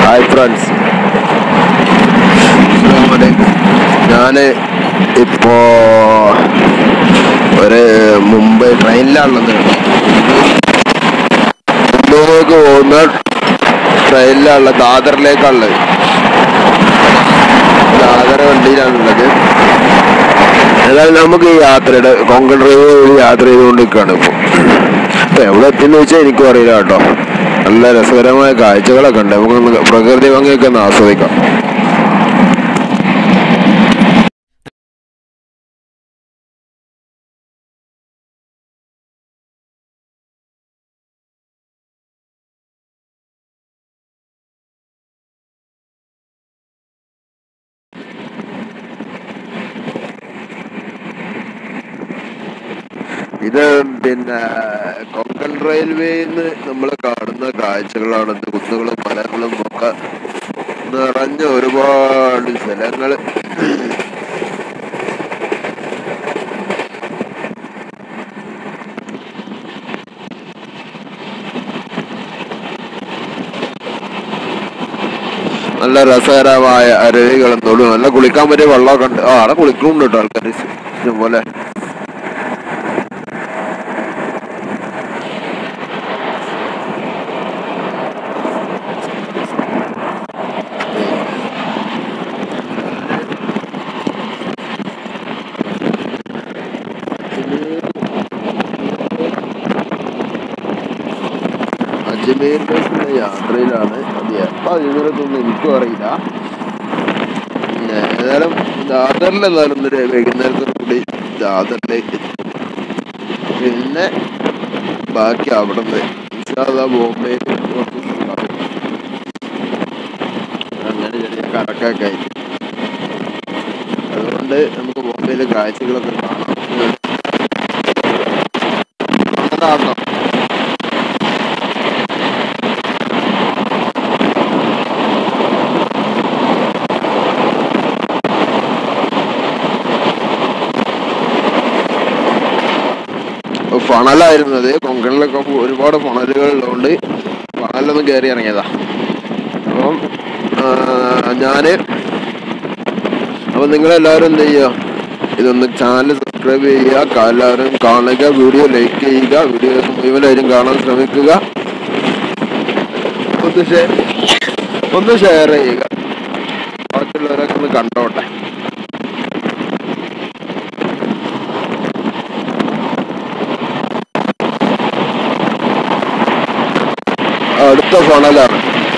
Hi friends, ഞാൻ ഇപ്പോൾ ഒരു മുംബൈ ട്രെയിനിലാണുള്ളത്. മുംബൈയിലേക്ക് പോകുന്ന ട്രെയിനിലാണുള്ളത്, ദാദറിലേക്കാണുള്ളത്. ദാദർ വണ്ടിയിലാണുള്ളത്. ഏതായാലും നമുക്ക് ഈ യാത്രയുടെ കൊങ്കൺ റെയിൽവേ വഴി യാത്ര ചെയ്തുകൊണ്ടിരിക്കുകയാണ്. ഇപ്പോൾ എവിടെ എത്തിയെന്ന് വെച്ചാൽ എനിക്കും അറിയില്ല കേട്ടോ. നല്ല രസകരമായ കാഴ്ചകളൊക്കെ ഉണ്ട്. നമുക്കൊന്ന് പ്രകൃതി ഭംഗിയൊക്കെ ഒന്ന് ആസ്വദിക്കാം. ഇത് പിന്നെ കൊങ്കൺ റെയിൽവേന്ന് നമ്മൾ കാണുന്ന കാഴ്ചകളാണ്. കുന്നുകളും മലകളും ഒക്കെ നിറഞ്ഞ ഒരുപാട് സ്ഥലങ്ങൾ. നല്ല രസകരമായ അരുവികളും തൊടും, നല്ല കുളിക്കാൻ പറ്റിയ വെള്ളമൊക്കെ ഉണ്ട്. അവിടെ കുളിക്കുന്നുണ്ട് കേട്ടോ ആൾക്കാർ ഇഷ്ടംപോലെ. അജ്മീറിലേക്കുള്ള യാത്രയിലാണ്. അത് എപ്പോൾ അജ്മീറെത്തൊന്നും എനിക്കും അറിയില്ല. ഏതായാലും ദാദറിലെന്നാലും വൈകുന്നേരത്തോടു കൂടി ദാദറിലേക്ക് എത്തും. പിന്നെ ബാക്കി അവിടെ നിന്ന് ബോംബെ അങ്ങനെ ചെറിയ കറക്കൊക്കെ ആയിട്ട്, അതുകൊണ്ട് നമുക്ക് ബോംബെയിലെ കാഴ്ചകളൊക്കെ കാണാം. ഫണലായിരുന്നത്. കൊങ്കണിലൊക്കെ ഒരുപാട് ഫണലുകൾ ഉള്ളതുകൊണ്ട് ഫണലൊന്നും കയറി ഇറങ്ങിയതാ. അപ്പം നിങ്ങളെല്ലാവരും എന്ത് ചെയ്യുക, ഇതൊന്ന് ചാനൽ സബ്സ്ക്രൈബ് ചെയ്യുക, എല്ലാവരും കാണുക, വീഡിയോ ലൈക്ക് ചെയ്യുക, വീഡിയോ മുഴുവനായിട്ടും കാണാൻ ശ്രമിക്കുക, ഒന്ന് ഷെയർ ചെയ്യുക, ബാക്കിയുള്ളവരൊക്കെ ഒന്ന് കണ്ടോട്ടെ. അടുത്ത ഫണലാണ്.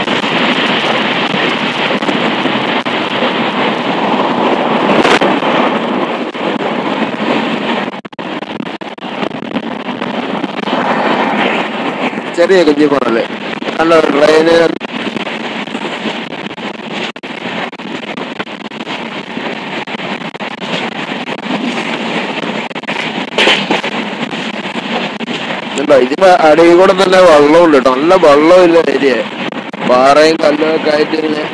ചെറിയ കുഞ്ഞി ഫണല്. നല്ല ട്രെയിന് ഇതിന്റെ അടിയിൽ കൂടെ തന്നെ വെള്ളമുണ്ട് കേട്ടോ. നല്ല വെള്ളമില്ല ഏരിയ, പാറയും കല്ലൊക്കെ ആയിട്ട്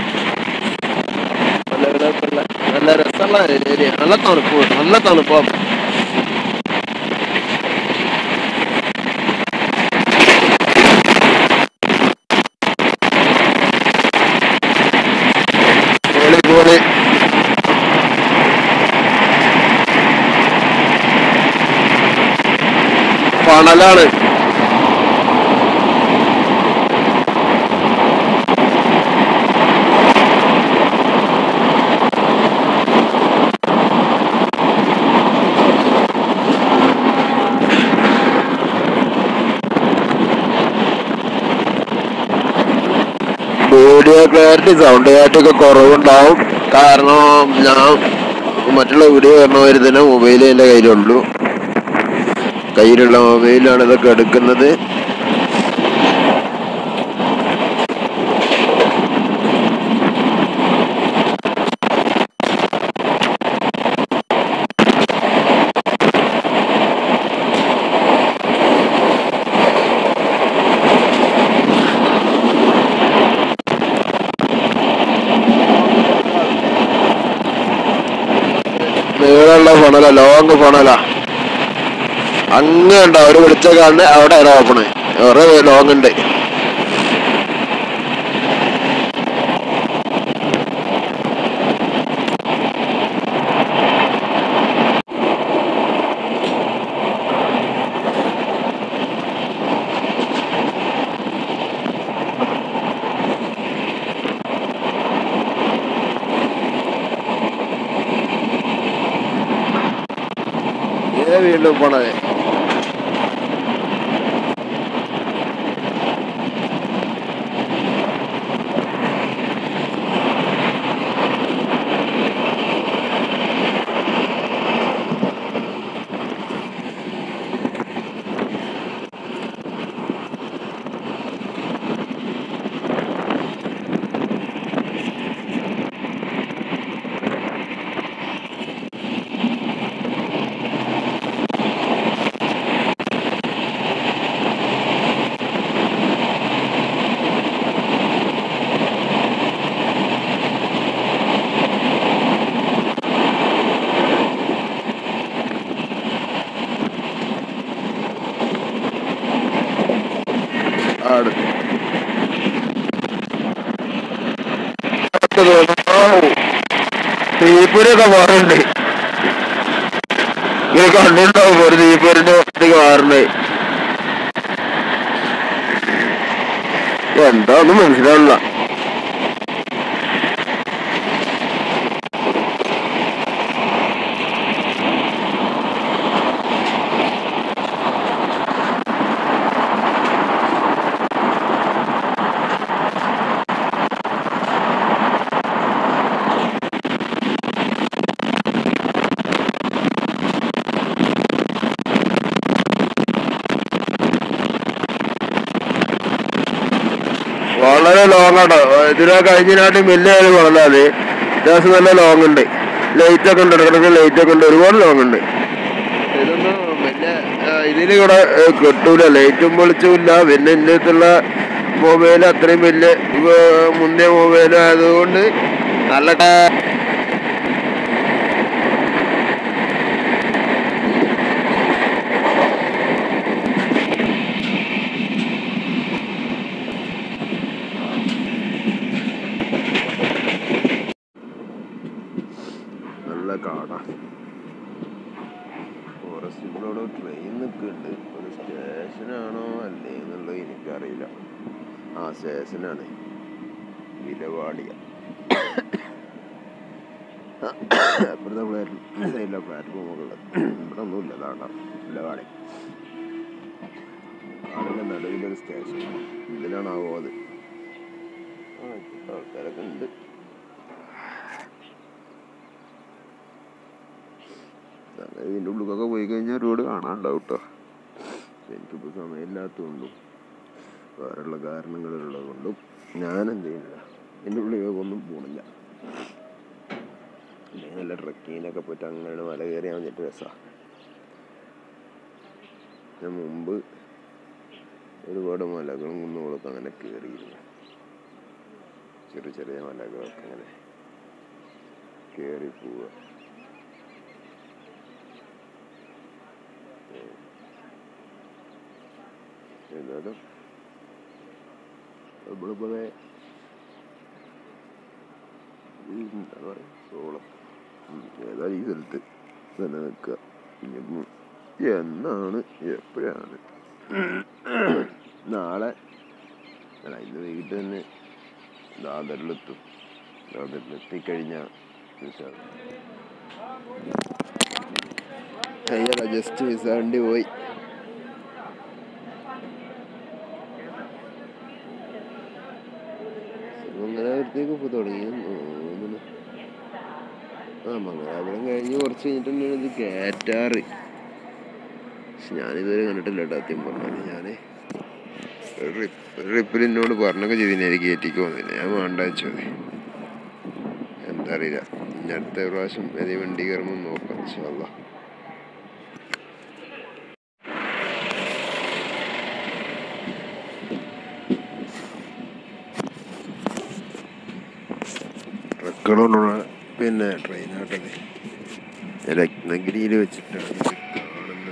നല്ല രസമുള്ള ഏരിയ. നല്ല തണുപ്പാ. പൊളി ഫണലാണ്. വീഡിയോ ക്ലാരിറ്റി, സൗണ്ട് ക്ലാരിറ്റി ഒക്കെ കുറവുണ്ടാവും. കാരണം ഞാൻ മറ്റുള്ള വീഡിയോ കാണുന്നവര് തന്നെ മൊബൈൽ എൻ്റെ കയ്യിലുള്ള മൊബൈലാണ് ഇതൊക്കെ എടുക്കുന്നത്. നീളമുള്ള ഫണല, ലോങ് ഫണല. അങ്ങ് ഉണ്ടോ അവര് വിളിച്ച കാണുന്നത്, അവിടെ ഓപ്പണ് കുറെ ലോങ് ഉണ്ട്. വീണ്ടും പോണത്. തീപ്പൊരിയൊക്കെ മാറുന്നുണ്ട്. ഇങ്ങനെ കണ്ടിട്ടുണ്ടാവും ഒരു തീപ്പൊരിന്റെ മാറുന്നത്. എന്താന്നും മനസ്സിലാവില്ല. വളരെ ലോങ് ആട്ടോ. ഇതിനെ കഴിഞ്ഞാട്ടും വലിയ കുഴപ്പമില്ലാതെ അത്യാവശ്യം നല്ല ലോങ് ഉണ്ട്. ലൈറ്റ് ഒക്കെ ഉണ്ട്, ഇടക്കിടക്ക് ലൈറ്റ് ഒക്കെ ഉണ്ട്, ഒരുപാട് ലോങ് ഉണ്ട്. ഇതൊന്നും വലിയ ഇതിൽ ഇവിടെ കിട്ടൂല, ലൈറ്റും വെളിച്ചും ഇല്ല. പിന്നെ എൻ്റെ അടുത്തുള്ള മൊബൈൽ അത്രയും വലിയ മുന്തിയ മൊബൈൽ ആയതുകൊണ്ട് നല്ല കാടാ. ഫോറസ്റ്റിലൂടെ ട്രെയിൻ നിൽക്കുന്നുണ്ട്. ഒരു സ്റ്റേഷനാണോ അല്ലേ എന്നുള്ളത് എനിക്കറിയില്ല. ആ സ്റ്റേഷനാണ്, വിലവാടിയ. അപ്പുറത്തെ സൈഡിലെ പ്ലാറ്റ്ഫോമുകളുള്ളത് ഇവിടെ ഒന്നുമില്ല. അതാണ് വിലവാടി. കാടിൻ്റെ നടുവിലൊരു സ്റ്റേഷൻ. ഇതിലാണാവോ അത്? ആൾക്കാരൊക്കെ ഉണ്ട്. ഇതിൻ്റെ ഉള്ളിലൊക്കെ പോയി കഴിഞ്ഞാൽ റോഡ് കാണാനുണ്ടാവും കേട്ടോ. എനിക്കിപ്പോൾ സമയമില്ലാത്തതുകൊണ്ടും വേറെയുള്ള കാരണങ്ങളുള്ളത് കൊണ്ടും ഞാൻ എന്ത് ചെയ്യുന്നില്ല, എൻ്റെ ഉള്ളിലേക്കൊന്നും പോണില്ല. അല്ലെങ്കിൽ നല്ല ട്രക്കിങ്ങിനൊക്കെ പോയിട്ട് അങ്ങനെ മല കയറിയാൽ വന്നിട്ട് രസമാണ്. ഞാൻ മുമ്പ് ഒരുപാട് മലകളും കുന്നുകളൊക്കെ അങ്ങനെ കയറിയിരുന്നു. ചെറിയ ചെറിയ മലകളൊക്കെ അങ്ങനെ കയറി പോവുക. ഏതായാലും നമ്മളിപ്പോഴേ എന്താണ് പറയുക, സോളം ഏതായാലും ഈ സ്ഥലത്ത് തന്നെ നിൽക്കുക. ഇനിയിപ്പം എന്നാണ് എപ്പോഴാണ് നാളെ അല്ല ഇന്ന് വൈകിട്ട് തന്നെ ദാദറിലെത്തും. ദാദറിലെത്തിക്കഴിഞ്ഞാൽ ജസ്റ്റ് വിസ വണ്ടി പോയി. മംഗലാപുരത്തേക്ക് ഇപ്പോൾ തുടങ്ങിയെന്ന് തോന്നുന്നു. മംഗലാപുരം കഴിഞ്ഞ് കുറച്ച് കഴിഞ്ഞിട്ട് തന്നെയാണ് ഇത് കയറ്റാറ്. പക്ഷെ ഞാനിതുവരെ കണ്ടിട്ടില്ല കേട്ടോ. സത്യം പറഞ്ഞാൽ ഞാൻ ഒരു ട്രിപ്പിൽ എന്നോട് പറഞ്ഞൊക്കെ ചെയ്തിന് കയറ്റിക്ക് വന്നില്ല. ഞാൻ വേണ്ട വെച്ചത് എന്താ അറിയില്ല. ഇനി അടുത്ത പ്രാവശ്യം ഏതെങ്കിലും വണ്ടി കയറുമ്പോൾ നോക്കാം ഇൻഷാ അല്ലാഹ്. ട്രക്കുകളുള്ള പിന്നെ ട്രെയിനാട്ടത് രത്നഗിരിയിൽ വെച്ചിട്ടാണ് ഇത് കാണുന്നത്.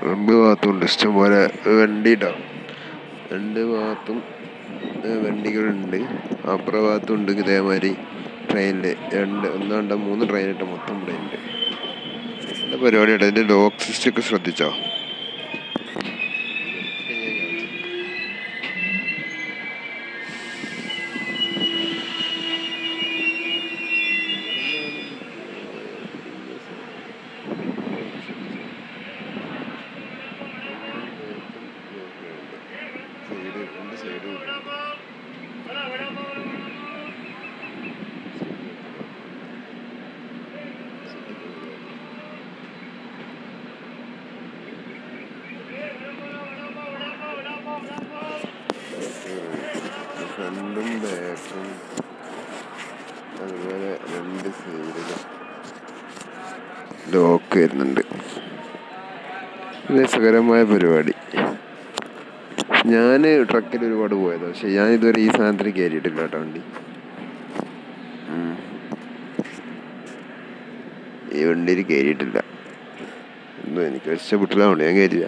രണ്ട് ഭാഗത്തുണ്ട് ഇഷ്ടംപോലെ വണ്ടി ട്ടോ. രണ്ട് ഭാഗത്തും വണ്ടികളുണ്ട്. അപ്പുറ ഭാഗത്തുണ്ട് ഇതേമാതിരി ട്രെയിനിൽ ഒന്നാണ്ട 3 ട്രെയിനിട്ട് മൊത്തം ഇവിടെ ഉണ്ട്. എന്താ പരിപാടിയാണ് ഇതിൻ്റെ ലോക്ക് സിസ്റ്റം ഒക്കെ ശ്രദ്ധിച്ചോ? ഫ്രണ്ടും ബാക്കും അതുപോലെ 2 സൈഡിലും ലോക്ക് വരുന്നുണ്ട്. രസകരമായ പരിപാടി. ഞാൻ ട്രക്കിൽ ഒരുപാട് പോയത്, പക്ഷെ ഞാൻ ഇതുവരെ ഈ സാധനത്തിന് കയറിയിട്ടില്ല കേട്ടോ വണ്ടി. ഈ വണ്ടിയിൽ കയറിയിട്ടില്ല. ഒന്നും എനിക്ക് ഇഷ്ടപ്പെട്ടില്ല, അതുകൊണ്ട് ഞാൻ കയറിയില്ല.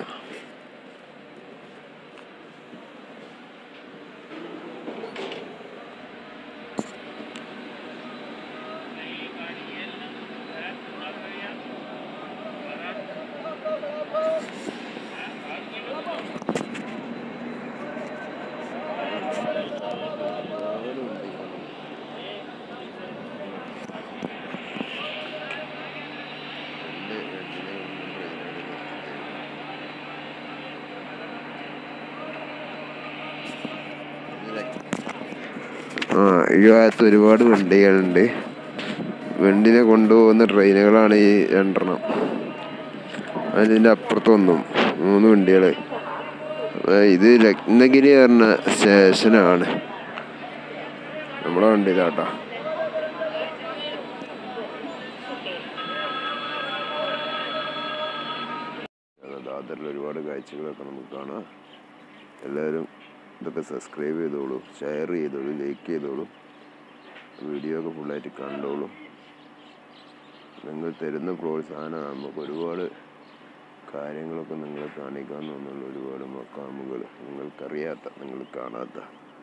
ഈ ഭാഗത്ത് ഒരുപാട് വണ്ടികളുണ്ട്. വണ്ടിനെ കൊണ്ടുപോകുന്ന ട്രെയിനുകളാണ് ഈ 2 അതിൻ്റെ അപ്പുറത്തൊന്നും 3 വണ്ടികൾ. ഇത് രത്നഗിരി പറഞ്ഞ സ്റ്റേഷനാണ്. നമ്മളെ വണ്ടി ഇതാട്ടോ. ദാദറിൽ ഒരുപാട് കാഴ്ചകളൊക്കെ നമുക്ക് കാണാം. എല്ലാവരും ഇതൊക്കെ സബ്സ്ക്രൈബ് ചെയ്തോളൂ, ഷെയർ ചെയ്തോളൂ, ലൈക്ക് ചെയ്തോളൂ, വീഡിയോ ഒക്കെ ഫുള്ളായിട്ട് കണ്ടോളൂ. നിങ്ങൾ തരുന്ന പ്രോത്സാഹനം നമുക്ക് ഒരുപാട് കാര്യങ്ങളൊക്കെ നിങ്ങളെ കാണിക്കാൻ തോന്നുന്നുള്ള ഒരുപാട് മക്കാമുകൾ, നിങ്ങൾക്കറിയാത്ത, നിങ്ങൾ കാണാത്ത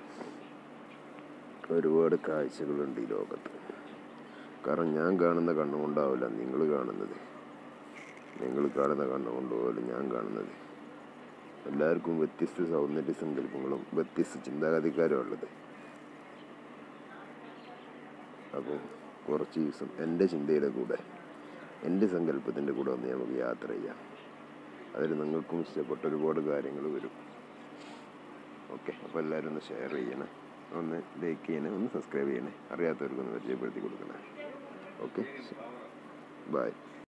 ഒരുപാട് കാഴ്ചകളുണ്ട് ഈ ലോകത്ത്. കാരണം ഞാൻ കാണുന്ന കണ്ണുകൊണ്ടാവില്ല നിങ്ങൾ കാണുന്നത്, നിങ്ങൾ കാണുന്ന കണ്ണുകൊണ്ടുപോലും ഞാൻ കാണുന്നത്. എല്ലാവർക്കും വ്യത്യസ്ത സൗന്ദര്യ സങ്കല്പങ്ങളും വ്യത്യസ്ത ചിന്താഗതിക്കാരും ഉള്ളത്. അപ്പോൾ കുറച്ച് ദിവസം എൻ്റെ ചിന്തയുടെ കൂടെ, എൻ്റെ സങ്കല്പത്തിൻ്റെ കൂടെ ഒന്ന് നമുക്ക് യാത്ര ചെയ്യാം. അതിൽ നിങ്ങൾക്കും ഇഷ്ടപ്പെട്ട ഒരുപാട് കാര്യങ്ങൾ വരും. ഓക്കെ, അപ്പോൾ എല്ലാവരും ഒന്ന് ഷെയർ ചെയ്യണേ, ഒന്ന് ലൈക്ക് ചെയ്യണേ, ഒന്ന് സബ്സ്ക്രൈബ് ചെയ്യണേ, അറിയാത്തവർക്കൊന്ന് പരിചയപ്പെടുത്തി കൊടുക്കണേ. Okay, by.